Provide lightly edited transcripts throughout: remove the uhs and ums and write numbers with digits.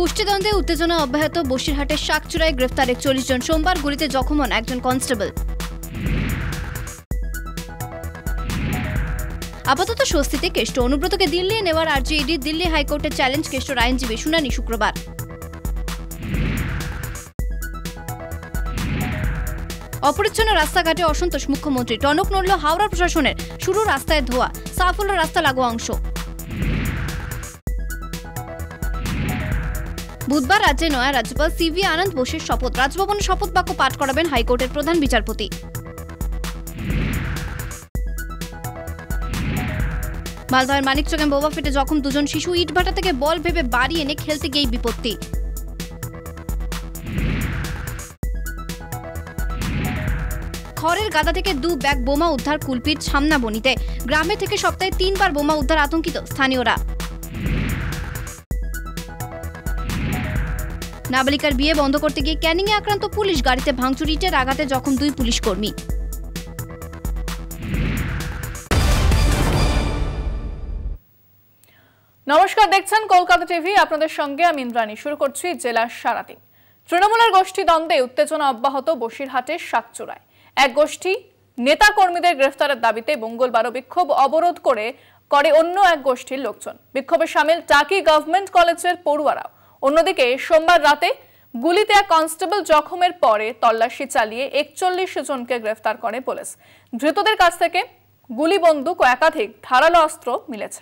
গোষ্ঠীদ্বন্দ্বে উত্তেজনা অব্যাহত বসিরহাটের শাকচুরায় গ্রেফতার 41 জন। সোমবার গুলিতে জখম হন একজন কনস্টেবল। আপাতত স্বস্তিতে কেষ্ট। অনুব্রতকে দিল্লি নেওয়ার আর্জি ইডি। দিল্লি হাইকোর্টের চ্যালেঞ্জ কেষ্টর আইনজীবী। শুনানি শুক্রবার। অপরিচ্ছন্ন রাস্তাঘাটে অসন্তোষ মুখ্যমন্ত্রী। টনক নড়ল হাওড়া প্রশাসনের। শুরু রাস্তায় ধোয়া, সাফ হল রাস্তা লাগোয়া অংশ। বুধবার রাজ্যে নয়া রাজ্যপাল সিভি আনন্দ বোসের শপথ। রাজভবনে শপথ বাক্য পাঠ করাবেন হাইকোর্টের প্রধান বিচারপতি। মালদহের মানিকচকে বোমা ফেটে জখম 2 জন শিশু। ইটভাটা থেকে বল ভেবে বাড়ি এনে খেলতে গিয়েই বিপত্তি। খড়ের গাদা থেকে 2 ব্যাগ বোমা উদ্ধার কুলপির সামনাবনিতে। গ্রামে থেকে সপ্তাহে 3 বার বোমা উদ্ধার, আতঙ্কিত স্থানীয়রা। নাবালিকার বিয়ে বন্ধ করতে গিয়ে ক্যানিংয়ে আক্রান্ত পুলিশ। গাড়িতে ভাঙচুর, ইটের আঘাতে জখম 2 পুলিশ কর্মী। নমস্কার, দেখছেন কলকাতা টিভি। আপনাদের সঙ্গে আমি ইন্দ্রাণী। শুরু করছি জেলার সারাদিন। তৃণমূলের গোষ্ঠী দ্বন্দ্বে উত্তেজনা অব্যাহত বসিরহাটের শাকচুরায়। এক গোষ্ঠী নেতা কর্মীদের গ্রেফতারের দাবিতে মঙ্গলবারও বিক্ষোভ অবরোধ করে অন্য এক গোষ্ঠীর লোকজন। বিক্ষোভে সামিল টাকি গভর্নমেন্ট কলেজের পড়ুয়ারাও। অন্যদিকে সোমবার রাতে গুলিতে এক কনস্টেবল জখমের পরে তল্লাশি চালিয়ে 41 জনকে গ্রেফতার করে পুলিশ। ধৃতদের কাছ থেকে গুলি, বন্দুক ও একাধিক ধারালো অস্ত্র মিলেছে।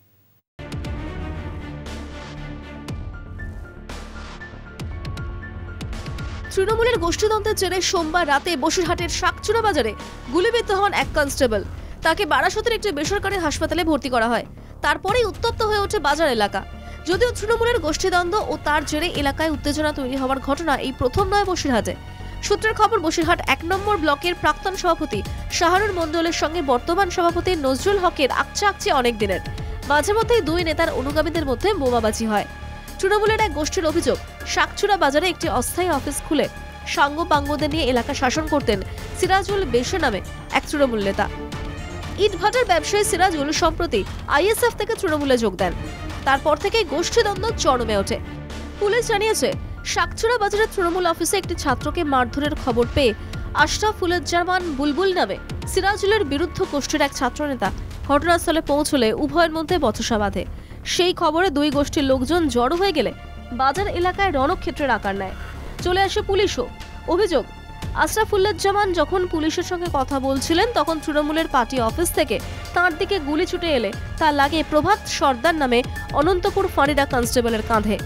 তৃণমূলের গোষ্ঠীদ্বন্দ্বের জেরে সোমবার রাতে বসিরহাটের শাকচুরা বাজারে গুলিবিদ্ধ হন এক কনস্টেবল। তাকে বারাসতের একটি বেসরকারি হাসপাতালে ভর্তি করা হয়। তারপরেই উত্তপ্ত হয়ে ওঠে বাজার এলাকা। যদিও তৃণমূলের গোষ্ঠীদ্বন্দ্ব ও তার জেরে এলাকায় উত্তেজনা তৈরি হওয়ার ঘটনা এই প্রথম নয় বসিরহাটে। সূত্রের খবর, বসিরহাট 1 নম্বর ব্লকের প্রাক্তন সভাপতি শাহরুর মণ্ডলের সঙ্গে বর্তমান সভাপতি নজরুল হকের আকচে অনেক দিনের। মাঝে মধ্যেই 2 নেতার অনুগামীদের মধ্যে বোমাবাজি হয়। তৃণমূলের এক গোষ্ঠীর অভিযোগ, শাকচুরা বাজারে একটি অস্থায়ী অফিস খুলে সাঙ্গপাঙ্গদের নিয়ে এলাকা শাসন করতেন সিরাজুল বেশে নামে এক তৃণমূল নেতা। ইটভাটার ব্যবসায়ী সিরাজুল সম্প্রতি আইএসএফ থেকে তৃণমূলে যোগ দেন। তারপর থেকেই গোষ্ঠীদ্বন্দ্ব চরমে ওঠে। পুলিশ জানিয়েছে, শাকচুরা বাজারের তৃণমূল অফিসে একটি ছাত্রকে মারধরের খবর পেয়ে আশরাফুজ্জামান বুলবুল নামে সিরাজুলের বিরুদ্ধ গোষ্ঠীর এক ছাত্রনেতা ঘটনাস্থলে পৌঁছলে উভয়ের মধ্যে বচসা বাঁধে। সেই খবরে 2 গোষ্ঠীর লোকজন জড়ো হয়ে গেলে বাজার এলাকায় রণক্ষেত্রের আকার নেয়। চলে আসে পুলিশও। অভিযোগ, আশরাফুজ্জামান যখন পুলিশের সঙ্গে কথা বলছিলেন তখন তৃণমূলের পার্টি অফিস থেকে তাঁর দিকে গুলি ছুটে এলে তা লাগে প্রভাত সর্দার নামে অনন্তপুর ফাঁড়িরা কনস্টেবলের কাঁধে।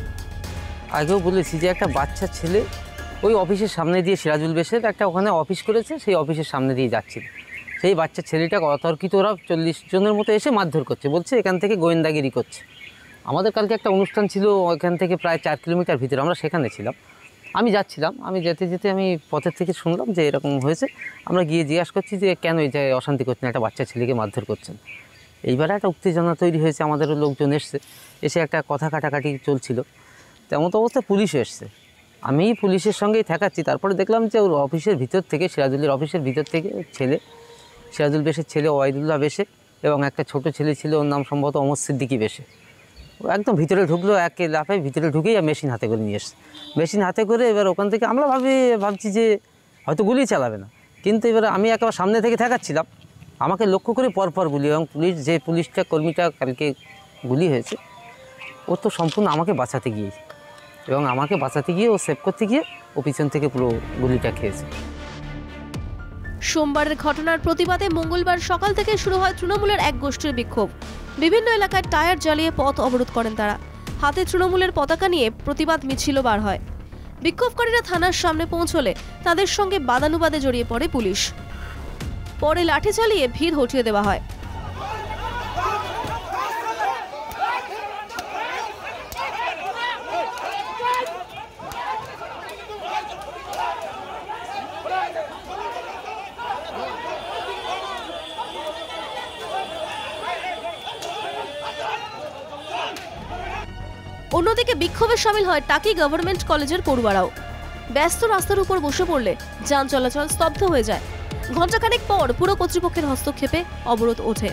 আগেও বলেছি যে একটা বাচ্চা ছেলে ওই অফিসের সামনে দিয়ে, সিরাজুল বেশের একটা ওখানে অফিস করেছে, সেই অফিসের সামনে দিয়ে যাচ্ছিল। সেই বাচ্চা ছেলেটা অতর্কিত ওরা 40 জনের মতো এসে মারধর করছে, বলছে এখান থেকে গোয়েন্দাগিরি করছে। আমাদের কালকে একটা অনুষ্ঠান ছিল ওইখান থেকে প্রায় 4 কিলোমিটার ভিতরে, আমরা সেখানে ছিলাম। আমি যাচ্ছিলাম, আমি যেতে যেতে আমি পথের থেকে শুনলাম যে এরকম হয়েছে। আমরা গিয়ে জিজ্ঞাসা করছি যে কেন এই যে অশান্তি করছেন, একটা বাচ্চা ছেলেকে মারধর করছেন। এইবারে একটা উত্তেজনা তৈরি হয়েছে, আমাদেরও লোকজন এসে একটা কথা কাটাকাটি চলছিল। তেমন অবস্থায় পুলিশও এসছে। আমি পুলিশের সঙ্গেই থাকাচ্ছি। তারপরে দেখলাম যে ওর অফিসের ভিতর থেকে, সিরাজুলের অফিসের ভিতর থেকে ছেলে, সিরাজুল বেশের ছেলে ওয়াইদুল্লাহ বেশে এবং একটা ছোট ছেলে ছিল, ওর নাম সম্ভবত অমর সিদ্দিকি বেশে, ও একদম ভিতরে ঢুকলো। এক লাফে ভিতরে ঢুকেই মেশিন হাতে করে নিয়ে এসছে। মেশিন হাতে করে এবার ওখান থেকে আমরা ভাবছি যে হয়তো গুলি চালাবে না, কিন্তু এবার আমি একেবারে সামনে থেকে থাকাচ্ছিলাম, আমাকে লক্ষ্য করে পরপর গুলি। এবং পুলিশটা কর্মীটা কালকে গুলি হয়েছে, ও তো সম্পূর্ণ আমাকে বাঁচাতে গিয়ে ও সেভ করতে গিয়ে ও পিছন থেকে পুরো গুলিটা খেয়েছে। সোমবারের ঘটনার প্রতিবাদে মঙ্গলবার সকাল থেকে শুরু হয় তৃণমূলের এক গোষ্ঠীর বিক্ষোভ। বিভিন্ন এলাকায় টায়ার জ্বালিয়ে পথ অবরোধ করেন তারা। হাতে তৃণমূলের পতাকা নিয়ে প্রতিবাদ মিছিলও বার হয়। বিক্ষোভকারীরা থানার সামনে পৌঁছলে তাদের সঙ্গে বাদানুবাদে জড়িয়ে পড়ে পুলিশ। পরে লাঠি চালিয়ে ভিড় হটিয়ে দেওয়া হয়। অন্যদিকে বিক্ষোভে সামিল হয় টাকি গভর্নমেন্ট কলেজের পড়ুয়ারাও। ব্যস্ত রাস্তার উপর বসে পড়লে যান চলাচল স্তব্ধ হয়ে যায়। ঘণ্টাখানেক পর পুরো কর্তৃপক্ষের হস্তক্ষেপে অবরোধ ওঠে।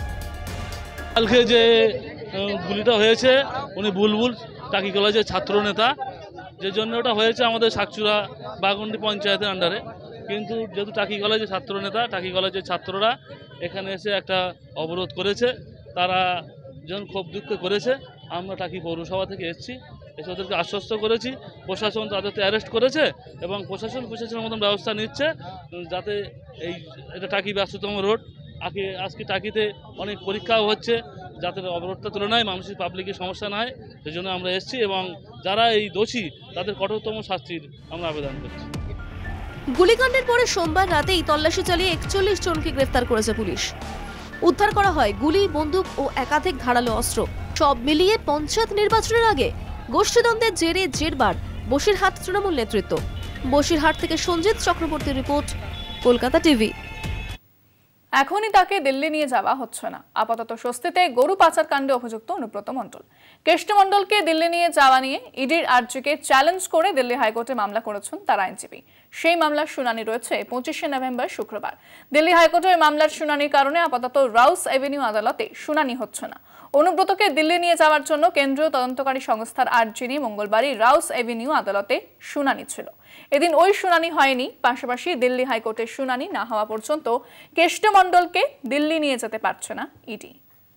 কালকে যে গুলিটা হয়েছে, উনি বুলবুল টাকি কলেজের ছাত্র নেতা, যে জন্য ওটা হয়েছে আমাদের শাকচুরা বাগন্ডি পঞ্চায়েতের আন্ডারে। কিন্তু যেহেতু টাকি কলেজের ছাত্র নেতা, টাকি কলেজের ছাত্ররা এখানে এসে একটা অবরোধ করেছে, তারা যখন ক্ষোভ দুঃখ করেছে, আমরা টাকি পৌরসভা থেকে এসেছি, এসে ওদেরকে আশ্বস্ত করেছি। প্রশাসন তাদেরকে অ্যারেস্ট করেছে এবং প্রশাসনের মতন ব্যবস্থা নিচ্ছে যাতে এটা টাকি ব্যস্ততম রোড, আজকে টাকিতে অনেক পরীক্ষাও হচ্ছে, যাতে অবরোধটা তুলনায় মানুষের পাবলিকের সমস্যা না হয়, সেই জন্য আমরা এসেছি এবং যারা এই দোষী তাদের কঠোরতম শাস্তির আমরা আবেদন করছি। গুলিকাণ্ডের পরে সোমবার রাতেই তল্লাশি চালিয়ে 41 জনকে গ্রেফতার করেছে পুলিশ। উদ্ধার করা হয় গুলি, বন্দুক ও একাধিক ধারালো অস্ত্র। সব মিলিয়ে পঞ্চায়েত নির্বাচনের আগে গোষ্ঠীদ্বন্দ্বের জেরে জেরবার বসিরহাট তৃণমূল নেতৃত্ব। বসিরহাট থেকে সঞ্জিত চক্রবর্তীর রিপোর্ট, কলকাতা টিভি। এখনই তাকে দিল্লি নিয়ে যাওয়া হচ্ছে না। আপাতত স্বস্তিতে গরু পাচার কাণ্ডে অভিযুক্ত অনুব্রত মণ্ডল। কেষ্ট মণ্ডলকে দিল্লি নিয়ে যাওয়া নিয়ে ইডির আর্জিকে চ্যালেঞ্জ করে দিল্লি হাইকোর্টে মামলা করেছেন তার আইনজীবী। সেই মামলার শুনানি রয়েছে 25শে নভেম্বর শুক্রবার। দিল্লি হাইকোর্টে মামলার শুনানির কারণে আপাতত রাউস এভিনিউ আদালতে শুনানি হচ্ছে না। অনুব্রতকে দিল্লি নিয়ে যাওয়ার জন্য কেন্দ্রীয় তদন্তকারী সংস্থার আর্জি নিয়ে মঙ্গলবারই রাউস এভিনিউ আদালতে শুনানি ছিল। এদিন ওই শুনানি হয়নি। পাশাপাশি দিল্লি হাইকোর্টের শুনানি না হওয়া পর্যন্ত কেষ্ট মণ্ডলকে দিল্লি নিয়ে যেতে পারছে না ইডি।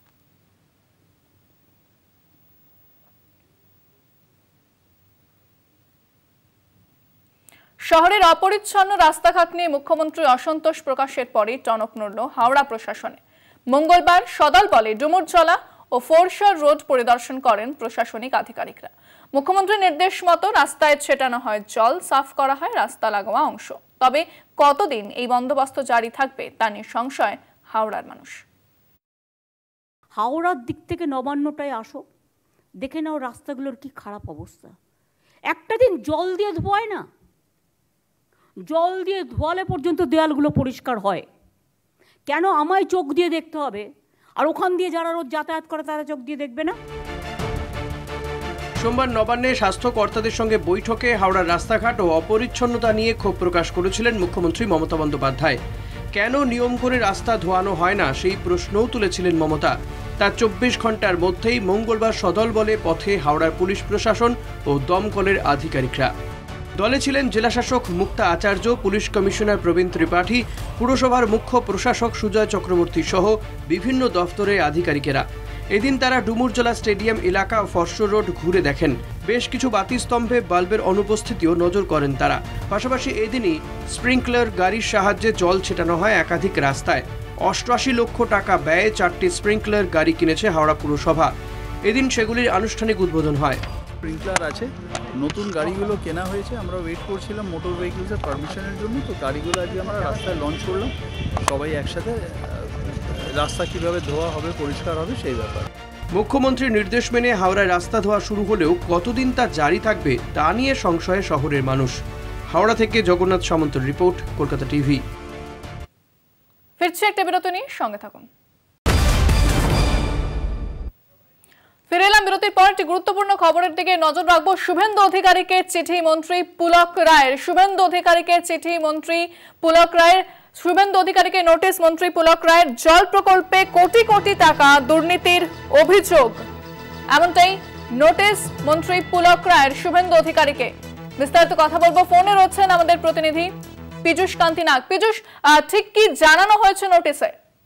শহরের অপরিচ্ছন্ন রাস্তাঘাট নিয়ে মুখ্যমন্ত্রী অসন্তোষ প্রকাশের পরই টনক নড়ল হাওড়া প্রশাসনে। মঙ্গলবার সদল বলে ডুমুরজলা ও ফোরশর রোড পরিদর্শন করেন প্রশাসনিক আধিকারিকরা। মুখ্যমন্ত্রীর নির্দেশ মতো রাস্তায় ছেটানো হয় জল, সাফ করা হয় রাস্তা লাগোয়া অংশ। তবে কতদিন এই বন্দোবস্ত জারি থাকবে তা নিয়ে সংশয় হাওড়ার মানুষ। হাওড়ার দিক থেকে নবান্নটায় আসো, দেখে নাও রাস্তাগুলোর কি খারাপ অবস্থা। একটা দিন জল দিয়ে ধোয়ায় না, জল দিয়ে ধোয়ালে পর্যন্ত দেয়ালগুলো পরিষ্কার হয়। কেন আমায় চোখ দিয়ে দেখতে হবে, আর ওখান দিয়ে যারা রোজ যাতায়াত করে তারা চোখ দিয়ে দেখবে না? সোমবার নবান্নে স্বাস্থ্য কর্তাদের সঙ্গে বৈঠকে হাওড়ার রাস্তাঘাট ও অপরিচ্ছন্নতা নিয়ে ক্ষোভ প্রকাশ করেছিলেন মুখ্যমন্ত্রী মমতা বন্দ্যোপাধ্যায়। কেন নিয়ম করে রাস্তা ধোয়ানো হয় না সেই প্রশ্নও তুলেছিলেন মমতা। তার 24 ঘন্টার মধ্যেই মঙ্গলবার সদল বলে পথে হাওড়ার পুলিশ প্রশাসন ও দমকলের আধিকারিকরা। দলে ছিলেন জেলাশাসক মুক্তা আচার্য, পুলিশ কমিশনার প্রবীণ ত্রিপাঠী, পুরসভার মুখ্য প্রশাসক সুজয় চক্রবর্তী সহ বিভিন্ন দফতরের আধিকারিকেরা। এদিন তারা ডুমুরজলা স্টেডিয়াম এলাকা ও ফরশর রোড ঘুরে দেখেন। বেশ কিছু বাতিস্তম্ভে বাল্বের অনুপস্থিতিও নজর করেন তারা। পাশাপাশি এদিনই স্প্রিংকলার গাড়ির সাহায্যে জল ছেটানো হয় একাধিক রাস্তায়। 88 লক্ষ টাকা ব্যয়ে 4টি স্প্রিংকলার গাড়ি কিনেছে হাওড়া পুরসভা। এদিন সেগুলির আনুষ্ঠানিক উদ্বোধন হয়। স্প্রিংকলার আছে, নতুন গাড়িগুলো কেনা হয়েছে। আমরা ওয়েট করছিলাম মোটর ভেহিকলসের পারমিশনের জন্য, তো গাড়িগুলো আজকে আমরা রাস্তায় লঞ্চ করলাম। সবাই একসাথে রাস্তা কীভাবে ধোয়া হবে, পরিষ্কার হবে সেই ব্যাপার। মুখ্যমন্ত্রীর নির্দেশ মেনে হাওড়ায় রাস্তা ধোয়া শুরু হলেও কতদিন তা জারি থাকবে তা নিয়ে সংশয়ে শহরের মানুষ। হাওড়া থেকে জগন্নাথ সামন্তর রিপোর্ট, কলকাতা টিভি। ফিরছে একটা বিরতি নিয়ে, সঙ্গে থাকুন। ফিরে এলাম বিরতির পর। একটি গুরুত্বপূর্ণ খবরের দিকে নজর রাখবো। শুভেন্দু অধিকারীকে চিঠি মন্ত্রী পুলক রায়ের। শুভেন্দু অধিকারীকে চিঠি মন্ত্রী পুলক রায়ের। শুভেন্দু অধিকারীকে নোটিশ মন্ত্রী পুলক রায়ের। জল প্রকল্পে কোটি কোটি টাকা দুর্নীতির অভিযোগ, এমনটাই নোটিশ মন্ত্রী পুলক রায়ের শুভেন্দু অধিকারীকে। বিস্তারিত কথা বলবো, ফোনে রয়েছেন আমাদের প্রতিনিধি পীযূষ কান্তি নাগ। পীযূষ, ঠিক কি জানানো হয়েছে নোটিশে?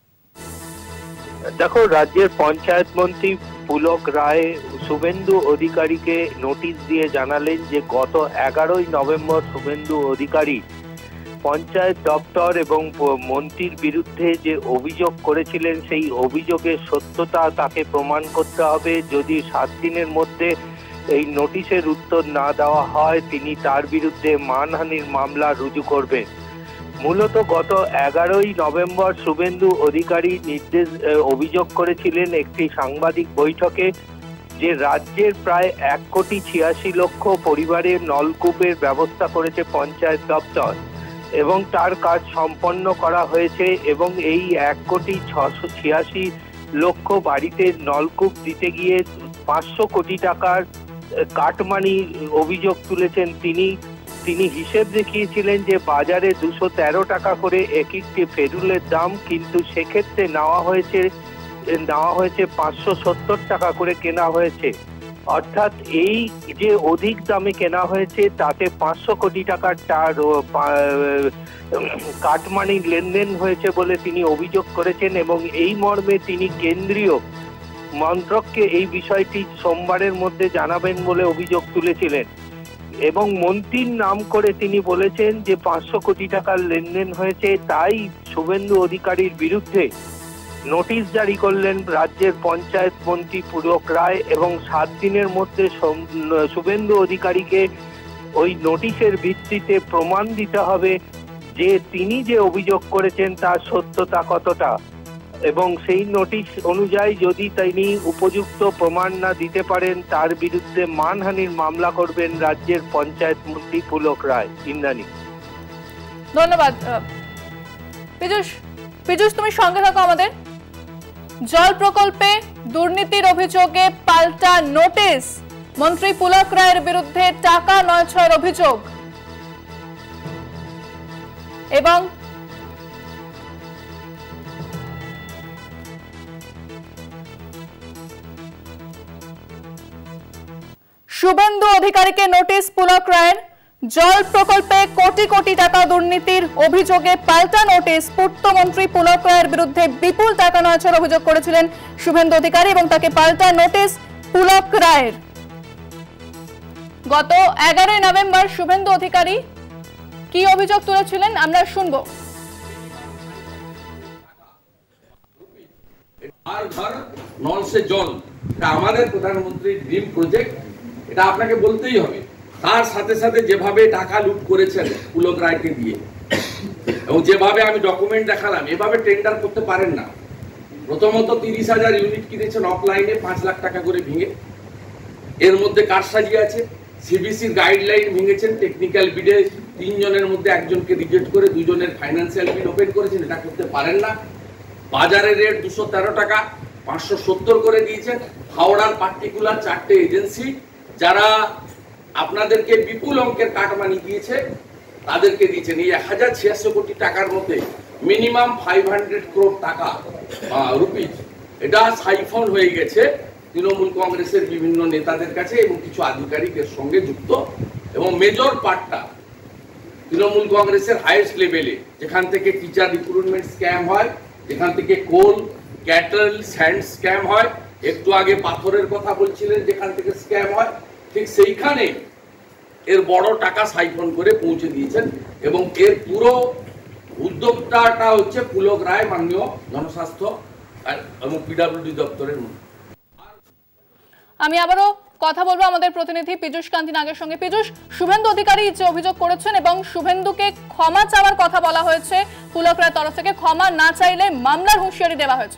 দেখো, রাজ্যের পঞ্চায়েত মন্ত্রী পুলক রায় শুভেন্দু অধিকারীকে নোটিশ দিয়ে জানালেন যে গত 11ই নভেম্বর শুভেন্দু অধিকারী পঞ্চায়েত দপ্তর এবং মন্ত্রীর বিরুদ্ধে যে অভিযোগ করেছিলেন সেই অভিযোগের সত্যতা তাকে প্রমাণ করতে হবে। যদি 7 দিনের মধ্যে এই নোটিশের উত্তর না দেওয়া হয় তিনি তার বিরুদ্ধে মানহানির মামলা রুজু করবেন। মূলত গত 11ই নভেম্বর শুভেন্দু অধিকারী অভিযোগ করেছিলেন একটি সাংবাদিক বৈঠকে যে রাজ্যের প্রায় 1,86,00,000 পরিবারের নলকূপের ব্যবস্থা করেছে পঞ্চায়েত দপ্তর এবং তার কাজ সম্পন্ন করা হয়েছে এবং এই 1,686,00,000 বাড়িতে নলকূপ দিতে গিয়ে 500 কোটি টাকার কাটমানি অভিযোগ তুলেছেন তিনি হিসেব দেখিয়েছিলেন যে বাজারে 213 টাকা করে একটি ফেরুলের দাম, কিন্তু সেক্ষেত্রে নেওয়া হয়েছে 570 টাকা করে কেনা হয়েছে। অর্থাৎ এই যে অধিক দামে কেনা হয়েছে তাতে 500 কোটি টাকার কাটমানি লেনদেন হয়েছে বলে তিনি অভিযোগ করেছেন এবং এই মর্মে তিনি কেন্দ্রীয় মন্ত্রককে এই বিষয়টি সোমবারের মধ্যে জানাবেন বলে অভিযোগ তুলেছিলেন এবং মন্ত্রীর নাম করে তিনি বলেছেন যে 500 কোটি টাকার লেনদেন হয়েছে, তাই শুভেন্দু অধিকারীর বিরুদ্ধে নোটিশ জারি করলেন রাজ্যের পঞ্চায়েত মন্ত্রী পুলক রায় এবং 7 দিনের মধ্যে শুভেন্দু অধিকারীকে ওই নোটিশের ভিত্তিতে প্রমাণ দিতে হবে যে তিনি যে অভিযোগ করেছেন তার সত্যতা কতটা, এবং সেই নোটিশ অনুযায়ী যদি তিনি উপযুক্ত প্রমাণ না দিতে পারেন তার বিরুদ্ধে মানহানির মামলা করবেন রাজ্যের পঞ্চায়েত মন্ত্রী পুলক রায়। ইন্দ্রাণী, ধন্যবাদ। পীযূষ তুমি সঙ্গে থাকো আমাদের। জল প্রকল্পে দুর্নীতির অভিযোগে পাল্টা নোটিশ, মন্ত্রী পুলক রায়ের বিরুদ্ধে টাকা নয় ছয়ের অভিযোগ এবং শুভেন্দু অধিকারীকে নোটিশ পুলক রায়ের। জল প্রকল্পে কোটি কোটি টাকা দুর্নীতির অভিযোগে পাল্টা নোটিশ, পূর্তমন্ত্রী পুলক রায়ের বিরুদ্ধে বিপুল টাকা নয়ছয়ের অভিযোগ করেছিলেন শুভেন্দু অধিকারী এবং তাকে পাল্টা নোটিশ পুলক রায়ের। গত 11 নভেম্বর শুভেন্দু অধিকারী কি অভিযোগ তুলেছিলেন আমরা শুনবো। আর ঘর নল সে জল, এটা আমাদের প্রধানমন্ত্রীর ড্রিম প্রজেক্ট, এটা আপনাকে বলতেই হবে। তার সাথে সাথে যেভাবে টাকা লুট করেছেন পুলক রায়কে দিয়ে এবং যেভাবে আমি ডকুমেন্ট দেখালাম, এভাবে টেন্ডার করতে পারেন না। প্রথমত 30,000 ইউনিট কিনেছেন অফলাইনে 5 লাখ টাকা করে ভেঙে, এর মধ্যে কারসাজি আছে। সিবিসির গাইডলাইন ভেঙেছেন, টেকনিক্যাল বিডে 3 জনের মধ্যে একজনকে রিজেক্ট করে 2 জনের ফাইন্যান্সিয়াল বিল ওপেন করেছেন, এটা করতে পারেন না। বাজারের রেট 213 টাকা 570 করে দিয়েছেন। হাওড়ার পার্টিকুলার 4টে এজেন্সি যারা আপনাদেরকে বিপুল অঙ্কের কাটমানি দিয়েছে তাদেরকে দিয়েছেন। এই 1086 কোটি টাকার মধ্যে মিনিমাম 500 crore টাকা রুপিজ এটা সাইফন হয়ে গেছে তৃণমূল কংগ্রেসের বিভিন্ন নেতাদের কাছে এবং কিছু আধিকারিকের সঙ্গে যুক্ত, এবং মেজর পার্টটা তৃণমূল কংগ্রেসের হাইয়েস্ট লেভেলে, যেখান থেকে টিচার রিক্রুটমেন্ট স্ক্যাম হয়, যেখান থেকে কোল ক্যাটল স্যান্ড স্ক্যাম হয়, একটু আগে পাথরের কথা বলছিলেন যেখান থেকে স্ক্যাম হয়, ঠিক সেইখানে এর বড় টাকা সাইফন করে পৌঁছে দিয়েছেন এবং এর পুরো উদ্যোক্তাটা হচ্ছে পুলক রায়, মাননীয় জনস্বাস্থ্য এবং পিডব্লিউডি দপ্তরের মন্ত্রী। আমি আবারও কথা বলবো আমাদের প্রতিনিধি পীযূষ কান্তি নাগের সঙ্গে। পীযূষ, শুভেন্দু অধিকারী যে অভিযোগ করেছেন এবং শুভেন্দুকে ক্ষমা চাওয়ার কথা বলা হয়েছে পুলক রায়ের তরফ থেকে, ক্ষমা না চাইলে মামলার হুঁশিয়ারি দেওয়া হয়েছে।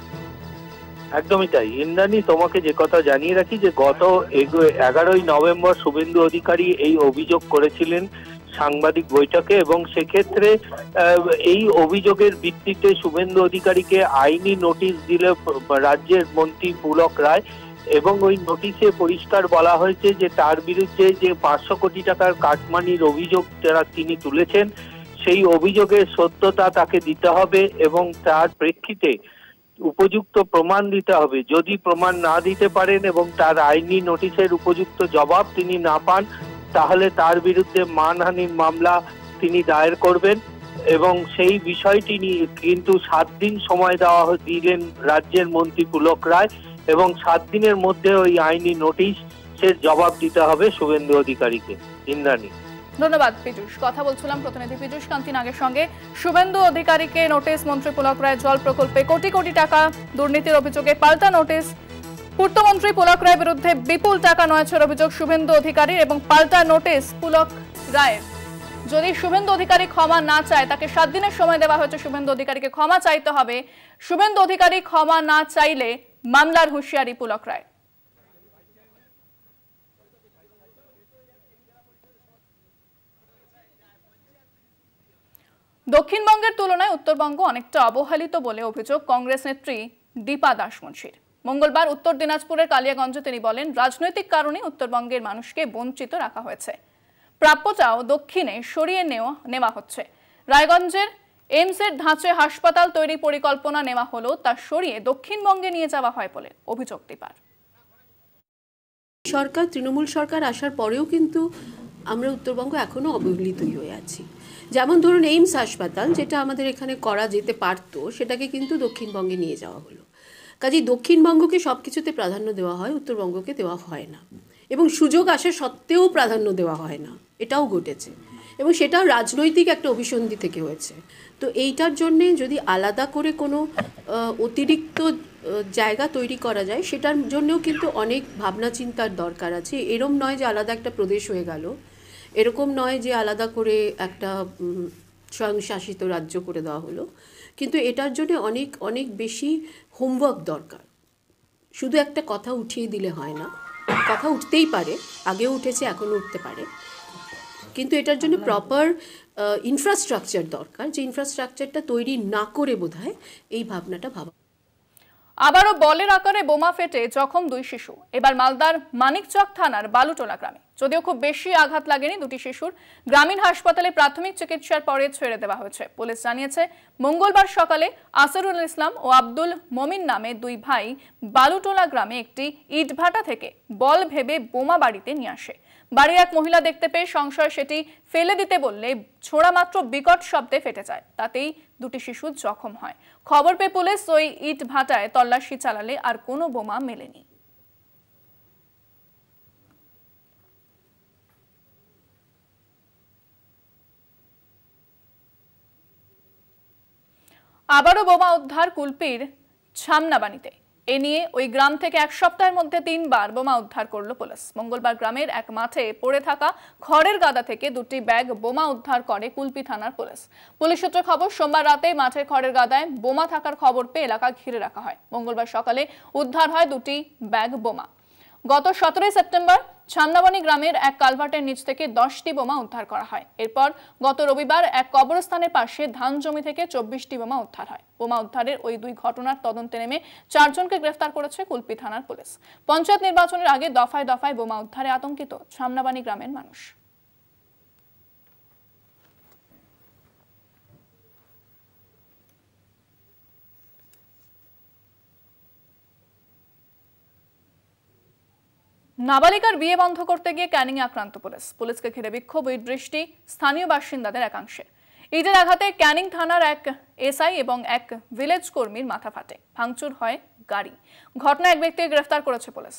একদমই তাই। ইন্দ্রাণী, তোমাকে যে কথা জানিয়ে রাখি যে গত 11 নভেম্বর শুভেন্দু অধিকারী এই অভিযোগ করেছিলেন সাংবাদিক বৈঠকে এবং সেক্ষেত্রে এই অভিযোগের ভিত্তিতে শুভেন্দু অধিকারীকে আইনি নোটিশ দিল রাজ্যের মন্ত্রী পুলক রায় এবং ওই নোটিশে পরিষ্কার বলা হয়েছে যে তার বিরুদ্ধে যে 500 কোটি টাকার কাটমানির অভিযোগ তিনি তুলেছেন সেই অভিযোগের সত্যতা তাকে দিতে হবে এবং তার প্রেক্ষিতে উপযুক্ত প্রমাণ দিতে হবে। যদি প্রমাণ না দিতে পারেন এবং তার আইনি নোটিশের উপযুক্ত জবাব তিনি না পান তাহলে তার বিরুদ্ধে মানহানির মামলা তিনি দায়ের করবেন এবং সেই বিষয়টি নিয়ে কিন্তু 7 দিন সময় দেওয়া দিলেন রাজ্যের মন্ত্রী পুলক রায় এবং 7 দিনের মধ্যে ওই আইনি নোটিশের জবাব দিতে হবে শুভেন্দু অধিকারীকে। ইন্দ্রাণী, ধন্যবাদ পীযূষ। কথা বলছিলাম প্রতিনিধি পীযূষ কান্তি নাগের সঙ্গে। শুভেন্দু অধিকারীকে নোটিশ, মন্ত্রী পুলক রায় জল প্রকল্পে কোটি কোটি টাকা দুর্নীতির অভিযোগে পাল্টা নোটিশ, পূর্তমন্ত্রী পুলক রায়ের বিরুদ্ধে বিপুল টাকা নয়ছয়ের অভিযোগ শুভেন্দু অধিকারীর এবং পাল্টা নোটিশ পুলক রায়ের। যদি শুভেন্দু অধিকারী ক্ষমা না চায়, তাকে 7 দিনের সময় দেওয়া হয়েছে শুভেন্দু অধিকারীকে ক্ষমা চাইতে হবে। শুভেন্দু অধিকারী ক্ষমা না চাইলে মামলার হুঁশিয়ারি পুলক রায়। দক্ষিণবঙ্গের তুলনায় উত্তরবঙ্গ অনেকটা অবহেলিত বলে অভিযোগ কংগ্রেস নেত্রী দীপা দাশমুন্সির। মঙ্গলবার উত্তর দিনাজপুরের কালিয়াগঞ্জে তিনি বলেন, রাজনৈতিক কারণে উত্তরবঙ্গের মানুষকে বঞ্চিত রাখা হয়েছে, প্রাপ্যটাও দক্ষিণে সরিয়ে নেওয়া হচ্ছে। রায়গঞ্জের এইমসের ধাঁচে হাসপাতাল তৈরি পরিকল্পনা নেওয়া হলেও তা সরিয়ে দক্ষিণবঙ্গে নিয়ে যাওয়া হয় বলে অভিযোগ দীপার। সরকার, তৃণমূল সরকার আসার পরেও কিন্তু আমরা উত্তরবঙ্গ এখনও অবহেলিতই হয়ে আছি। যেমন ধরুন এইমস হাসপাতাল, যেটা আমাদের এখানে করা যেতে পারতো, সেটাকে কিন্তু দক্ষিণবঙ্গে নিয়ে যাওয়া হলো। কাজেই দক্ষিণবঙ্গকে সব কিছুতে প্রাধান্য দেওয়া হয়, উত্তরবঙ্গকে দেওয়া হয় না, এবং সুযোগ আসা সত্ত্বেও প্রাধান্য দেওয়া হয় না, এটাও ঘটেছে, এবং সেটাও রাজনৈতিক একটা অভিসন্ধি থেকে হয়েছে। তো এইটার জন্যে যদি আলাদা করে কোনো অতিরিক্ত জায়গা তৈরি করা যায়, সেটার জন্যও কিন্তু অনেক ভাবনা চিন্তার দরকার আছে। এরকম নয় যে আলাদা একটা প্রদেশ হয়ে গেল, এরকম নয় যে আলাদা করে একটা স্বয়ংশাসিত রাজ্য করে দেওয়া হলো, কিন্তু এটার জন্য অনেক অনেক বেশি হোমওয়ার্ক দরকার। শুধু একটা কথা উঠিয়ে দিলে হয় না, কথা উঠতেই পারে, আগেও উঠেছে, এখনও উঠতে পারে, কিন্তু এটার জন্য প্রপার ইনফ্রাস্ট্রাকচার দরকার, যে ইনফ্রাস্ট্রাকচারটা তৈরি না করে বোধহয় এই ভাবনাটা ভাবা। আবারও বলের আকারে বোমা ফেটে জখম 2 শিশু, এবার মালদার মানিকচক থানার বালুটোলা গ্রামে। যদিও খুব বেশি আঘাত লাগেনি দুটি শিশুর, গ্রামীণ হাসপাতালে প্রাথমিক চিকিৎসার পরে ছেড়ে দেওয়া হয়েছে। পুলিশ জানিয়েছে মঙ্গলবার সকালে আসরুল ইসলাম ও আব্দুল মমিন নামে 2 ভাই বালুটোলা গ্রামে একটি ইটভাটা থেকে বল ভেবে বোমা বাড়িতে নিয়ে আসে। বাড়ির এক মহিলা দেখতে পেয়ে সংশয় সেটি ফেলে দিতে বললে ছোড়া মাত্র বিকট শব্দে ফেটে যায়, তাতেই দুটি শিশু জখম হয়। খবর পেয়ে পুলিশ ওই ইট ভাটায় তল্লাশি চালালে আর কোনো বোমা মেলেনি। আবারও বোমা উদ্ধার কুলপির ছামনাবানিতে। এ নিয়ে ওই গ্রাম থেকে এক সপ্তাহের মধ্যে 3 বার বোমা উদ্ধার করলো পুলিশ। মঙ্গলবার গ্রামের এক মাঠে পড়ে থাকা খড়ের গাদা থেকে 2টি ব্যাগ বোমা উদ্ধার করে কুলপি থানার পুলিশ। পুলিশ সূত্রে খবর, সোমবার রাতে মাঠের খড়ের গাদায় বোমা থাকার খবর পেয়ে এলাকা ঘিরে রাখা হয়। মঙ্গলবার সকালে উদ্ধার হয় 2টি ব্যাগ বোমা। গত 17 সেপ্টেম্বর ছামনাবানি গ্রামের এক কালভার্টের নিচ থেকে 10টি বোমা উদ্ধার করা হয়। এরপর গত রবিবার এক কবরস্থানের পাশে ধান জমি থেকে 24টি বোমা উদ্ধার হয়। বোমা উদ্ধারের ওই 2 ঘটনার তদন্তে নেমে 4 জনকে গ্রেফতার করেছে কুলপি থানার পুলিশ। পঞ্চায়েত নির্বাচনের আগে দফায় দফায় বোমা উদ্ধারে আতঙ্কিত ছামনাবানি গ্রামের মানুষ। নাবালিকার বিয়ে বন্ধ করতে গিয়ে ক্যানিং আক্রান্ত পুলিশ। পুলিশকে ঘিরে বিক্ষোভ, ইট বৃষ্টি স্থানীয় বাসিন্দাদের একাংশের। ইটের আঘাতে ক্যানিং থানার এক এসআই এবং এক ভিলেজ কর্মীর মাথা ফাটে, ভাঙচুর হয় গাড়ি। ঘটনায় এক ব্যক্তিকে গ্রেফতার করেছে পুলিশ।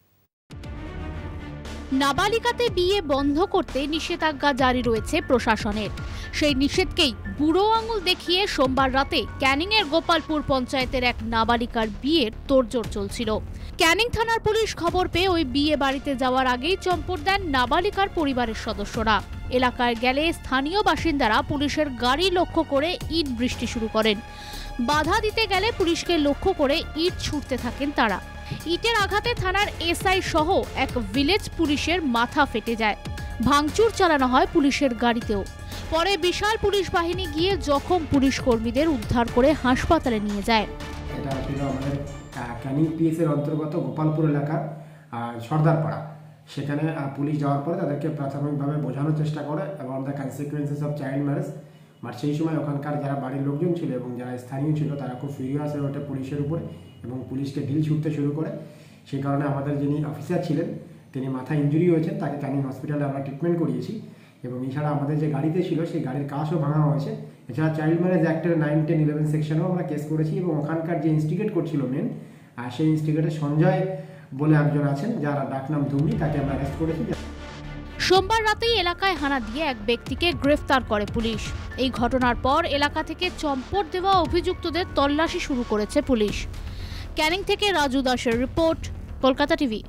নাবালিকাতে বিয়ে বন্ধ করতে নিষেধাজ্ঞা জারি রয়েছে প্রশাসনের। সেই নিষেধকেই বুড়ো আঙুল দেখিয়ে সোমবার রাতে ক্যানিংয়ের গোপালপুর পঞ্চায়েতের এক নাবালিকার বিয়ের তোড়জোড় চলছিল। ক্যানিং থানার পুলিশ খবর পেয়ে ওই বিয়ে বাড়িতে যাওয়ার আগেই চম্পট দেন নাবালিকার পরিবারের সদস্যরা। এলাকায় গেলে স্থানীয় বাসিন্দারা পুলিশের গাড়ি লক্ষ্য করে ইট বৃষ্টি শুরু করেন। বাধা দিতে গেলে পুলিশকে লক্ষ্য করে ইট ছুঁড়তে থাকেন তারা। ইটের আঘাতে থানার এসআই সহ এক ভিলেজ পুলিশের মাথা ফেটে যায়। ভাঙচুর চালানো হয় পুলিশের গাড়িতেও। পরে বিশাল পুলিশ বাহিনী গিয়ে জখম পুলিশ কর্মীদের উদ্ধার করে হাসপাতালে নিয়ে যায়। এটা ছিল আমাদের ক্যানিং পিএসের অন্তর্গত গোপালপুর এলাকার সর্দারপাড়া। সেখানে পুলিশ যাওয়ার পরে তাদেরকে প্রাথমিকভাবে বোঝানোর চেষ্টা করে এবং the consequences of child marriage. But সেই সময় ওখানকার যারা বাড়ির লোকজন ছিল এবং যারা স্থানীয় ছিল তারা খুব ফিউরিয়াস হয়ে ওঠে পুলিশের উপরে এবং পুলিশকে ঢিল ছুটতে শুরু করে। সেই কারণে আমাদের যিনি অফিসার ছিলেন তিনি মাথা ইঞ্জুরি হয়েছেন, তাকে ক্যানিং হসপিটালে আমরা ট্রিটমেন্ট করিয়েছি। এবং এছাড়া আমাদের যে গাড়িতে ছিল সেই গাড়ির কাঁচও ভাঙা হয়েছে। এছাড়া চাইল্ড ম্যারেজ অ্যাক্টের 9, 10, 11 সেকশনেও আমরা কেস করেছি এবং ওখানকার যে ইনস্টিগেট করছিল মেন, সেই ইনস্টিগেটে সঞ্জয় বলে একজন আছেন যার ডাকনাম ধুমনি, তাকে আমরা অ্যারেস্ট করেছি। সোমবার রাতেই এলাকায় হানা দিয়ে এক ব্যক্তিকে গ্রেফতার করে পুলিশ। এই ঘটনার পর এলাকা থেকে চম্পট দেওয়া অভিযুক্তদের তল্লাশি শুরু করেছে পুলিশ। ক্যানিং থেকে রাজু দাসের রিপোর্ট, কলকাতা টিভি।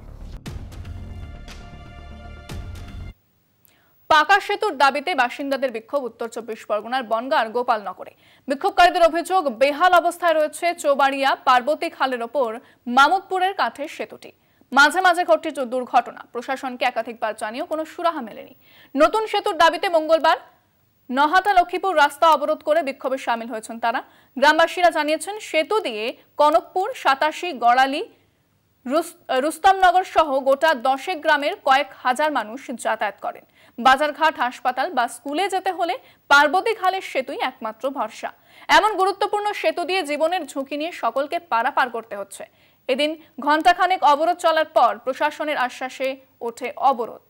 পাকা সেতুর দাবিতে বাসিন্দাদের বিক্ষোভ উত্তর 24 পরগনার বনগাঁর গোপালনগরে। বিক্ষোভকারীদের অভিযোগ, বেহাল অবস্থায় রয়েছে চৌবাড়িয়া পার্বতী খালের ওপর মামুদপুরের কাঠের সেতুটি। মাঝে মাঝে ঘটছে দুর্ঘটনা। প্রশাসনকে একাধিকবার জানিয়েও কোনো সুরাহা মেলেনি। নতুন সেতুর দাবিতে মঙ্গলবার নহাটা লক্ষ্মীপুর রাস্তা অবরোধ করে বিক্ষোভে সামিল হয়েছেন তারা। গ্রামবাসীরা জানিয়েছেন, সেতু দিয়ে কনকপুর, 87, গড়ালি, রুস্তমনগর সহ গোটা 10 গ্রামের কয়েক হাজার মানুষ যাতায়াত করেন। বাজারঘাট, হাসপাতাল বা স্কুলে যেতে হলে পার্বতী খালের সেতুই একমাত্র ভরসা। এমন গুরুত্বপূর্ণ সেতু দিয়ে জীবনের ঝুঁকি নিয়ে সকলকে পারাপার করতে হচ্ছে। এদিন ঘণ্টাখানেক অবরোধ চলার পর প্রশাসনের আশ্বাসে ওঠে অবরোধ।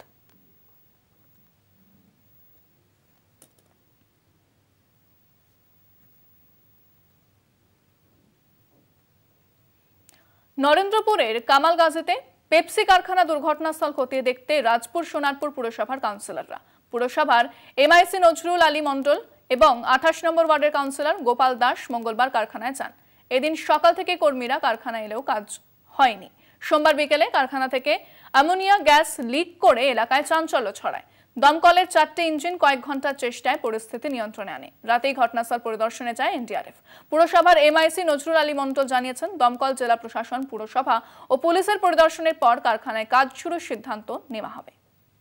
নরেন্দ্রপুরের কামালগাজীতে পেপসি কারখানা দুর্ঘটনাস্থল খতিয়ে দেখতে রাজপুর সোনারপুর পুরসভার কাউন্সিলররা পুরসভার এমআইসি নজরুল আলী মণ্ডল এবং 28 নম্বর ওয়ার্ডের কাউন্সিলর গোপাল দাস মঙ্গলবার কারখানায় যান। এদিন সকাল থেকে কর্মীরা কারখানায় এলেও কাজ হয়নি। সোমবার বিকেলে কারখানা থেকে অ্যামোনিয়া গ্যাস লিক করে এলাকায় চাঞ্চল্য ছড়ায়। দমকলের 4টে ইঞ্জিন কয়েক ঘন্টার চেষ্টায় পরিস্থিতি নিয়ন্ত্রণে আনে। রাতেই ঘটনাস্থল পরিদর্শনে যায় এনডিআরএফ। পুরসভার এমআইসি নজরুল আলী মণ্ডল জানিয়েছেন, দমকল, জেলা প্রশাসন, পুরসভা ও পুলিশের পরিদর্শনের পর কারখানায় কাজ শুরুর সিদ্ধান্ত নেওয়া হবে।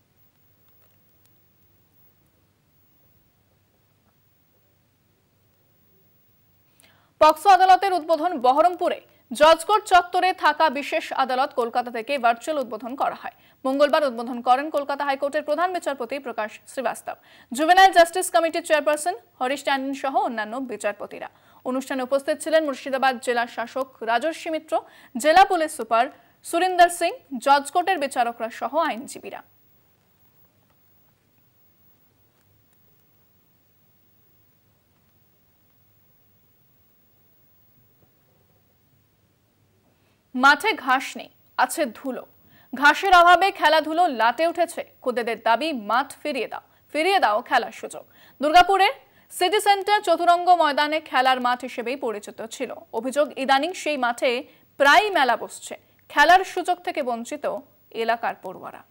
পক্সো আদালতের উদ্বোধন বহরমপুরে জজকোর্ট চত্বরে থাকা বিশেষ আদালত কলকাতা থেকে ভার্চুয়াল উদ্বোধন করা হয়। মঙ্গলবার উদ্বোধন করেন কলকাতা হাইকোর্টের প্রধান বিচারপতি প্রকাশ শ্রীবাস্তব, জুভেনাইল জাস্টিস কমিটির চেয়ারপারসন হরিশ ট্যান্ডন সহ অন্যান্য বিচারপতিরা। অনুষ্ঠানে উপস্থিত ছিলেন মুর্শিদাবাদ জেলা শাসক রাজর্ষি মিত্র, জেলা পুলিশ সুপার সুরিন্দর সিং, জজকোর্টের বিচারকরা সহ আইনজীবীরা। মাঠে ঘাস নেই, আছে ধুলো। ঘাসের অভাবে খেলাধুলো লাটে উঠেছে। খোদেদের দাবি, মাঠ ফিরিয়ে দাও খেলার সুযোগ। দুর্গাপুরের সিটি সেন্টার চতুরঙ্গ ময়দানে খেলার মাঠ হিসেবেই পরিচিত ছিল। অভিযোগ, ইদানিং সেই মাঠে প্রায় মেলা বসছে। খেলার সুযোগ থেকে বঞ্চিত এলাকার পড়ুয়ারা।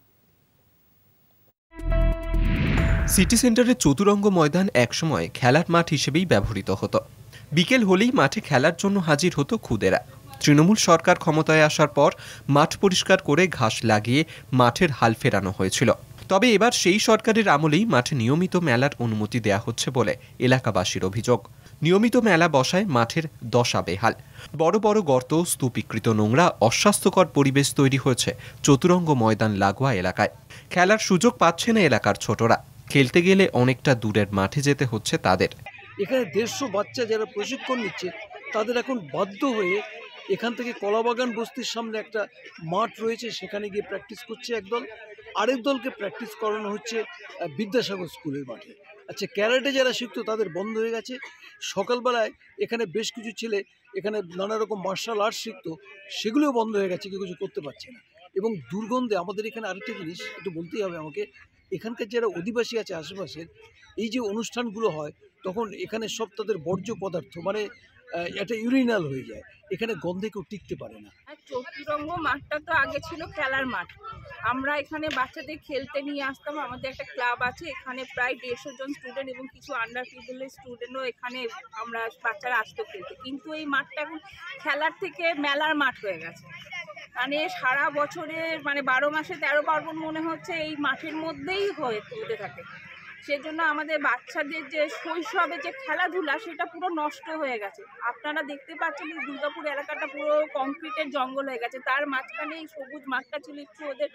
সিটি সেন্টারের চতুরঙ্গ ময়দান একসময় খেলার মাঠ হিসেবেই ব্যবহৃত হতো। বিকেল হলেই মাঠে খেলার জন্য হাজির হতো খুদেরা। তৃণমূল সরকার ক্ষমতায় আসার পর মাঠ পরিষ্কার করে ঘাস লাগিয়ে মাঠের হাল ফেরানো হয়েছিল। তবে এবার সেই সরকারের আমলেই মাঠে নিয়মিত মেলার অনুমতি দেয়া হচ্ছে বলে এলাকাবাসীর অভিযোগ। নিয়মিত মেলা বসায় মাঠের দশা বেহাল। বড় বড় গর্ত, স্তূপীকৃত নোংরা, অস্বাস্থ্যকর পরিবেশ তৈরি হয়েছে চতুরঙ্গ ময়দান লাগোয়া এলাকায়। খেলার সুযোগ পাচ্ছে না এলাকার ছোটরা। খেলতে গেলে অনেকটা দূরের মাঠে যেতে হচ্ছে তাদের। এখানে 150 বাচ্চা যারা প্রশিক্ষণ নিচ্ছে তাদের এখন বাধ্য হয়ে এখান থেকে কলাবাগান বস্তির সামনে একটা মাঠ রয়েছে, সেখানে গিয়ে প্র্যাকটিস করছে একদল, আরেক দলকে প্র্যাকটিস করানো হচ্ছে বিদ্যাসাগর স্কুলের মাঠে। আচ্ছা, ক্যারাটে যারা শিখতো তাদের বন্ধ হয়ে গেছে। সকালবেলায় এখানে বেশ কিছু ছেলে এখানে নানা রকম মার্শাল আর্টস শিখতো, সেগুলোও বন্ধ হয়ে গেছে, কেউ কিছু করতে পারছে না। এবং দুর্গন্ধে আমাদের এখানে আরেকটা জিনিস একটু বলতেই হবে আমাকে, এখানকার যারা অধিবাসী আছে আশেপাশের, এই যে অনুষ্ঠানগুলো হয় তখন এখানে সব তাদের বর্জ্য পদার্থ মানে এটা ইউরিনাল হয়ে যায়, এখানে গন্ধে কেউ টিকতে পারে না। চতুরঙ্গ মাঠটা তো আগে ছিল খেলার মাঠ। আমরা এখানে বাচ্চাদের খেলতে নিয়ে আসতাম। আমাদের একটা ক্লাব আছে, এখানে প্রায় 150 জন স্টুডেন্ট এবং কিছু আন্ডার পিপলের স্টুডেন্টও এখানে আমরা বাচ্চারা আসতো খেলতে। কিন্তু এই মাঠটা এখন খেলার থেকে মেলার মাঠ হয়ে গেছে। মানে সারা বছরে মানে 12 মাসে 13 পার্বণ মনে হচ্ছে এই মাঠের মধ্যেই হতে থাকে। সেজন্য আমাদের বাচ্চাদের যে শৈশবে যে খেলাধুলা সেটা পুরো নষ্ট হয়ে গেছে। আপনারা দেখতে পাচ্ছেন যে দুর্গাপুর এলাকাটা পুরো কংক্রিটের জঙ্গল হয়ে গেছে। তার মাঝখানে এই সবুজ মাঠটা ছিল একটু ওদের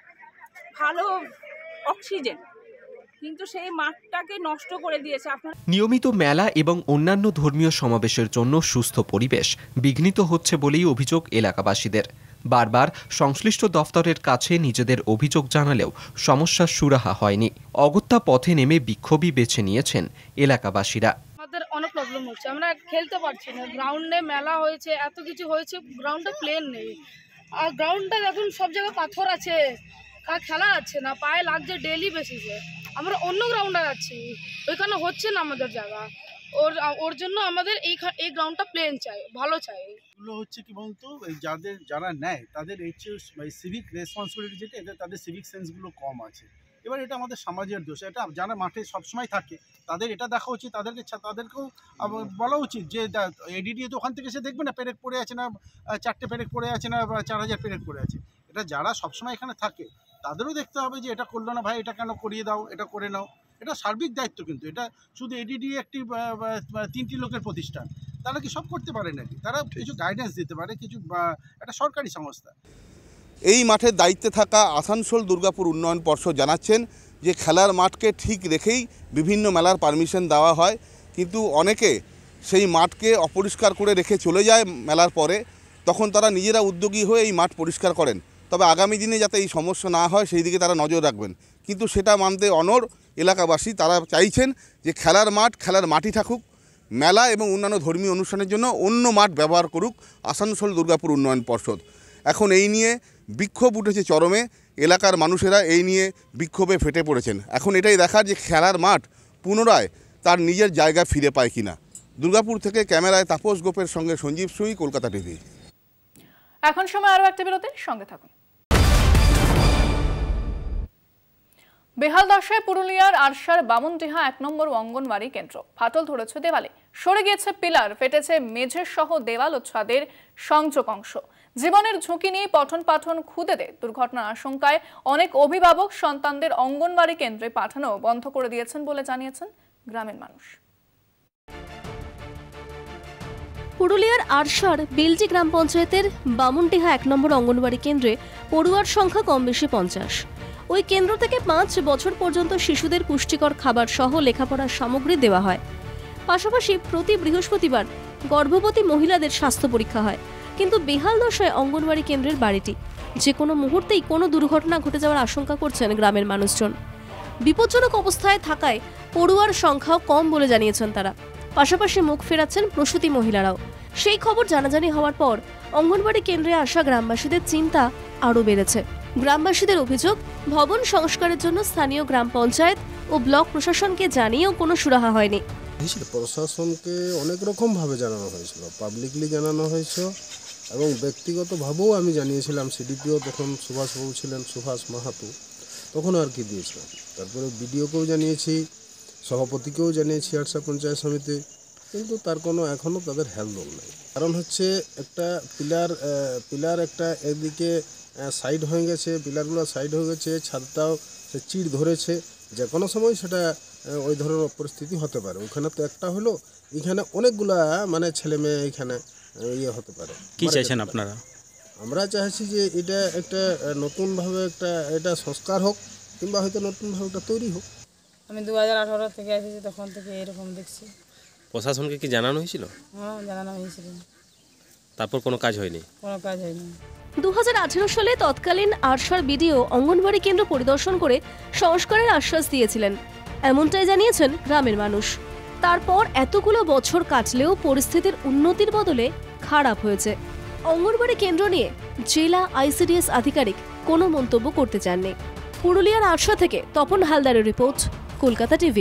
ভালো অক্সিজেন, কিন্তু সেই মাঠটাকে নষ্ট করে দিয়েছে। আপনারা নিয়মিত মেলা এবং অন্যান্য ধর্মীয় সমাবেশের জন্য সুস্থ পরিবেশ বিঘ্নিত হচ্ছে বলেই অভিযোগ এলাকাবাসীদের। বারবার সংশ্লিষ্ট দফতরের কাছে নিজেদের অভিযোগ জানালেও সমস্যার সুরাহা হয়নি। অগত্যা পথে নেমে বিক্ষোভই বেছে নিয়েছেন এলাকাবাসীরা। আমাদের অনেক প্রবলেম হচ্ছে, আমরা খেলতে পারছি না। গ্রাউন্ডে মেলা হয়েছে, এত কিছু হয়েছে, গ্রাউন্ডে প্লেন নেই। আর গ্রাউন্ডটা এখন সব জায়গায় পাথর আছে, আর খেলা আছে না, পায়ে লাগছে ডেইলি বেসিসে। আমরা অন্য গ্রাউন্ডে যাচ্ছি, ওইখানে হচ্ছে না আমাদের জায়গা। ওর জন্য আমাদের এই গ্রাউন্ডটা প্লেন চাই, ভালো চাই। এগুলো হচ্ছে কি বলতো, যারা নেয় তাদের সিভিক রেসপন্সিবিলিটি যেটা, এটা তাদের সিভিক সেন্সগুলো কম আছে। এবার এটা আমাদের সমাজের দোষ। এটা যারা মাঠে সবসময় থাকে তাদের এটা দেখা উচিত, তাদেরকেও বলা উচিত যে এডিডি তো ওখান থেকে এসে দেখবে না পেরেক পড়ে আছে না, 4টে পেরেক পড়ে আছে না, 4000 পেরেক পড়ে আছে। এটা যারা সবসময় এখানে থাকে তাদেরও দেখতে হবে যে এটা করলো না ভাই, এটা কেন করিয়ে দাও, এটা করে নাও। এটা সার্বিক দায়িত্ব, কিন্তু এটা শুধু এডিডি একটি 3টি লোকের প্রতিষ্ঠান, তারা কি সব করতে পারে নাকি? তারা কিছু গাইডেন্স দিতে পারে, কিছু একটা সরকারি সংস্থা। এই মাঠের দায়িত্বে থাকা আসানসোল দুর্গাপুর উন্নয়ন পর্ষদ জানাচ্ছেন যে খেলার মাঠকে ঠিক রেখেই বিভিন্ন মেলার পারমিশন দেওয়া হয়, কিন্তু অনেকে সেই মাঠকে অপরিষ্কার করে রেখে চলে যায় মেলার পরে। তখন তারা নিজেরা উদ্যোগী হয়ে এই মাঠ পরিষ্কার করেন। তবে আগামী দিনে যাতে এই সমস্যা না হয় সেই দিকে তারা নজর রাখবেন, কিন্তু সেটা মানতে অনড় এলাকাবাসী। তারা চাইছেন যে খেলার মাঠ, খেলার মাটি থাকুক, মেলা এবং অন্যান্য ধর্মীয় অনুষ্ঠানের জন্য অন্য মাঠ ব্যবহার করুক আসানসোল দুর্গাপুর উন্নয়ন পর্ষদ। এখন এই নিয়ে বিক্ষোভ উঠেছে চরমে, এলাকার মানুষেরা এই নিয়ে বিক্ষোভে ফেটে পড়েছেন। এখন এটাই দেখার যে খেলার মাঠ পুনরায় তার নিজের জায়গা ফিরে পায় কিনা। দুর্গাপুর থেকে ক্যামেরায় তাপস গোপের সঙ্গে সঞ্জীব সুই, কলকাতা টিভি। এখন সময় আরো একটা বিরতির সঙ্গে থাকুন। বেহাল দশায় পুরুলিয়ার আরশার বামুনডিহা 1 নম্বর অঙ্গনওয়াড়ি কেন্দ্র। ফাটল ধরেছে দেওয়ালে, সরে গিয়েছে পিলার, ফেটেছে মেঝে সহ দেওয়াল ও ছাদের সংযোগ অংশ। জীবনের ঝুঁকি নিয়ে পঠন পাঠন খুদেতে দুর্ঘটনার আশঙ্কায় অনেক অভিভাবক সন্তানদের অঙ্গনওয়াড়ি কেন্দ্রে পাঠানো বন্ধ করে দিয়েছেন বলে জানিয়েছেন গ্রামের মানুষ। পুরুলিয়ার আরশার বেলজি গ্রাম পঞ্চায়েতের বামুনডিহা 1 নম্বর অঙ্গনওয়াড়ি কেন্দ্রে পড়ুয়ার সংখ্যা কম বেশি 50। ওই কেন্দ্র থেকে 5 বছর পর্যন্ত শিশুদের পুষ্টিকর খাবার সহ লেখাপড়ার সামগ্রী দেওয়া হয়। পাশাপাশি প্রতি বৃহস্পতিবার গর্ভবতী মহিলাদের স্বাস্থ্য পরীক্ষা হয়। কিন্তু বেহাল দশায় অঙ্গনওয়াড়ি কেন্দ্রের বাড়িটি, যে কোনো মুহূর্তেই কোনো দুর্ঘটনা ঘটে যাওয়ার আশঙ্কা করছেন গ্রামের মানুষজন। বিপজ্জনক অবস্থায় থাকায় পড়ুয়ার সংখ্যাও কম বলে জানিয়েছেন তারা। পাশাপাশি মুখ ফেরাচ্ছেন প্রসূতি মহিলারাও। সেই খবর জানাজানি হওয়ার পর অঙ্গনওয়াড়ি কেন্দ্রে আসা গ্রামবাসীদের চিন্তা আরও বেড়েছে। গ্রামবাসীদের অভিযোগ, ভবন সংস্কারের জন্য স্থানীয় গ্রাম পঞ্চায়েত ও ব্লক প্রশাসনকে জানিয়েও কোনো সুরাহা হয়নি। প্রশাসনকে অনেক রকমভাবে জানানো হয়েছিল, পাবলিকলি জানানো হয়েছে এবং ব্যক্তিগতভাবেও আমি জানিয়েছিলাম। সিডিপিও তখন সুভাষবাবু ছিলেন, সুভাষ মাহাতো, তখন আর কি দিয়েছিলাম। তারপরে বিডিওকেও জানিয়েছি, সভাপতিকেও জানিয়েছি আরশা পঞ্চায়েত সমিতি, কিন্তু তার কোনো এখনও তাদের হেলদোল নেই। কারণ হচ্ছে একটা পিলার একটা একদিকে সাইড হয়ে গেছে, পিলারগুলো সাইড হয়ে গেছে, ছাদটাও সে চিড় ধরেছে, যে কোনো সময় সেটা ওই ধরনের পরিস্থিতি হতে পারে। ওখানে তো একটা হলো, এখানে অনেকগুলা মানে ছেলে মেয়ে এখানে ইয়ে হতে পারে। কি চাইছেন আপনারা? আমরা চাইছি যে এটা একটা নতুনভাবে এটা সংস্কার হোক, কিংবা হয়তো নতুনভাবে একটা তৈরি হোক। আমি 2018 থেকে এসেছি, তখন থেকে এরকম দেখছি। প্রশাসনকে কি জানানো হয়েছিল? হ্যাঁ, জানানো হয়েছিল। তারপর কোনো কাজ হয়নি? কোনো কাজ হয়নি। 2018 সালে তৎকালীন আরশার বিডিও অঙ্গনওয়াড়ি কেন্দ্র পরিদর্শন করে সংস্কারের আশ্বাস দিয়েছিলেন, এমনটাই জানিয়েছেন গ্রামের মানুষ। তারপর এতগুলো বছর কাটলেও পরিস্থিতির উন্নতির বদলে খারাপ হয়েছে। অঙ্গনওয়াড়ি কেন্দ্র নিয়ে জেলা আইসিডিএস আধিকারিক কোনো মন্তব্য করতে চাননি। পুরুলিয়ার আরশা থেকে তপন হালদারের রিপোর্ট, কলকাতা টিভি।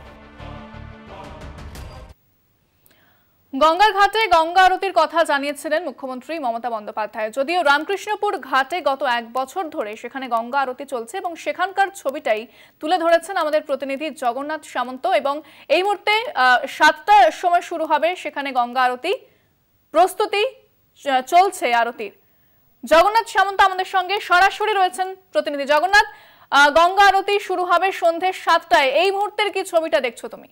গঙ্গার ঘাটে গঙ্গা আরতির কথা জানিয়েছিলেন মুখ্যমন্ত্রী মমতা বন্দ্যোপাধ্যায়। যদিও রামকৃষ্ণপুর ঘাটে গত 1 বছর ধরে সেখানে গঙ্গা আরতি চলছে এবং সেখানকার ছবিটাই তুলে ধরেছেন আমাদের প্রতিনিধি জগন্নাথ সামন্ত। এবং এই মুহূর্তে 7টার সময় শুরু হবে সেখানে গঙ্গা আরতি, প্রস্তুতি চলছে আরতির। জগন্নাথ সামন্ত আমাদের সঙ্গে সরাসরি রয়েছেন। প্রতিনিধি জগন্নাথ, গঙ্গা আরতি শুরু হবে সন্ধ্যে 7টায়, এই মুহূর্তের কি ছবিটা দেখছো তুমি?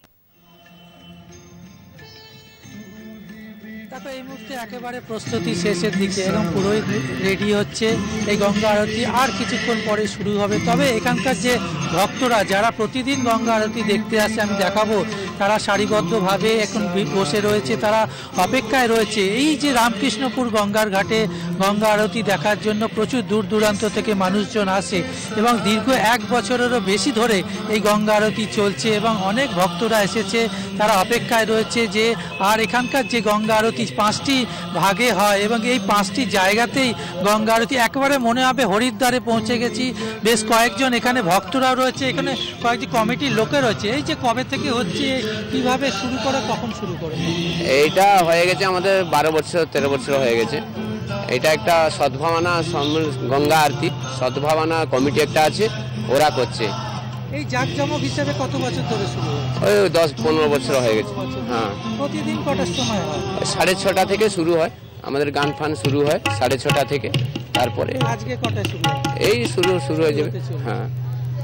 দেখো, এই মুহূর্তে একেবারে প্রস্তুতি শেষের দিকে এবং পুরোই রেডি হচ্ছে এই গঙ্গা আরতি। আর কিছুক্ষণ পরে শুরু হবে। তবে এখানকার যে ভক্তরা যারা প্রতিদিন গঙ্গা আরতি দেখতে আসে, আমি দেখাবো, তারা সারিবদ্ধভাবে এখন বসে রয়েছে, তারা অপেক্ষায় রয়েছে। এই যে রামকৃষ্ণপুর গঙ্গার ঘাটে গঙ্গা আরতি দেখার জন্য প্রচুর দূর দূরান্ত থেকে মানুষজন আসে এবং দীর্ঘ 1 বছরেরও বেশি ধরে এই গঙ্গা আরতি চলছে এবং অনেক ভক্তরা এসেছে, তারা অপেক্ষায় রয়েছে যে আর এখানকার যে গঙ্গা আরতি 5টি ভাগে হয় এবং এই 5টি জায়গাতেই গঙ্গা আরতি। একেবারে মনে হবে হরিদ্বারে পৌঁছে গেছি। বেশ কয়েকজন এখানে ভক্তরাও রয়েছে, এখানে কয়েকটি কমিটির লোকে রয়েছে। এই যে কবে থেকে হচ্ছে, কিভাবে শুরু করে, কখন শুরু করে? এইটা হয়ে গেছে আমাদের 12 বছর 13 বছর হয়ে গেছে। এটা একটা সদ্ভাবনা গঙ্গা আরতি সদ্ভাবনা কমিটি একটা আছে, ওরা করছে। এই জাঁকজমক হিসেবে কত বছর ধরে শুরু হয়েছে? ওই 10-15 বছর হয়ে গেছে। হ্যাঁ, প্রতিদিন কটার সময় হয়? 6:30 থেকে শুরু হয়, আমাদের গান ফান শুরু হয় 6:30 থেকে। তারপরে আজকে কটায় শুরু হয়? এই শুরু হয়ে যাবে। হ্যাঁ,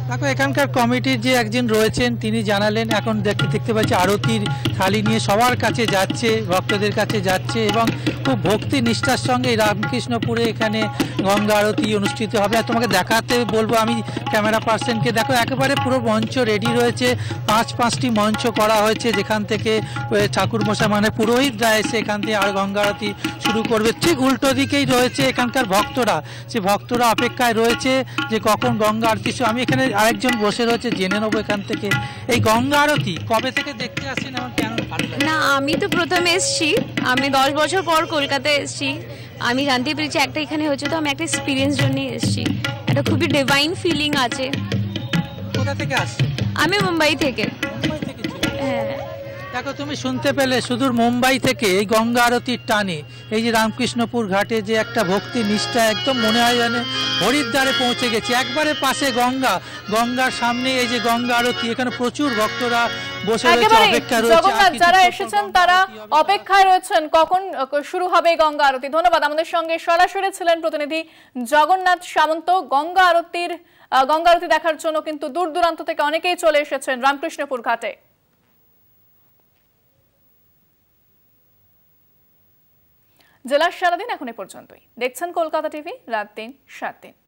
দেখো এখানকার কমিটির যে একজন রয়েছেন তিনি জানালেন এখন দেখতে পাচ্ছি আরতির থালি নিয়ে সবার কাছে যাচ্ছে, ভক্তদের কাছে যাচ্ছে এবং খুব ভক্তি নিষ্ঠার সঙ্গে রামকৃষ্ণপুরে এখানে গঙ্গা আরতি অনুষ্ঠিত হবে। আর তোমাকে দেখাতে বলবো আমি ক্যামেরা পার্সনকে, দেখো একেবারে পুরো মঞ্চ রেডি রয়েছে, পাঁচটি মঞ্চ করা হয়েছে যেখান থেকে ঠাকুরমশাই মানে পুরোহিতরা এসে এখান থেকে আর গঙ্গা আরতি শুরু করবে। ঠিক উল্টো দিকেই রয়েছে এখানকার ভক্তরা, সে ভক্তরা অপেক্ষায় রয়েছে যে কখন গঙ্গা আরতি। আমি এখানে আরেকজন বসে রয়েছে, জেনে নেবো এখান থেকে এই গঙ্গা আরতি কবে থেকে দেখতে আসছেন এবং কেন ভালো লাগে? না, আমি তো প্রথমে এসেছি, আমি 10 বছর পর কলকাতায় এসেছি। আমি জানতে পেরেছি একটা এখানে হচ্ছে, তো আমি একটা এক্সপিরিয়েন্স জন্যই এসেছি। একটা খুবই ডিভাইন ফিলিং আছে। কোথা থেকে আসছেন? আমি মুম্বাই থেকে। হ্যাঁ, দেখো তুমি শুনতে পেলে সুদূর মুম্বাই থেকে এই গঙ্গা আরতির টানে এই যে রামকৃষ্ণপুর ঘাটে যে একটা ভক্তি নিষ্ঠা, একদম মনে হয় যেন হরিদ্বারে পৌঁছে গেছে। একবারে পাশে গঙ্গা, গঙ্গার সামনে এই যে গঙ্গা আরতি, এখানে প্রচুর ভক্তরা বসে রয়েছে, অপেক্ষা রয়েছে। জগন্নাথ যারা এসেছেন তারা অপেক্ষায় রয়েছেন কখন শুরু হবে এই গঙ্গা আরতি। ধন্যবাদ। আমাদের সঙ্গে সরাসরি ছিলেন প্রতিনিধি জগন্নাথ সামন্ত। গঙ্গা আরতি দেখার জন্য কিন্তু দূর দূরান্ত থেকে অনেকেই চলে এসেছেন রামকৃষ্ণপুর ঘাটে। জেলার সারাদিন এখন এ পর্যন্তই। দেখছেন কলকাতা টিভি, রাত ৩, ৭ দিন।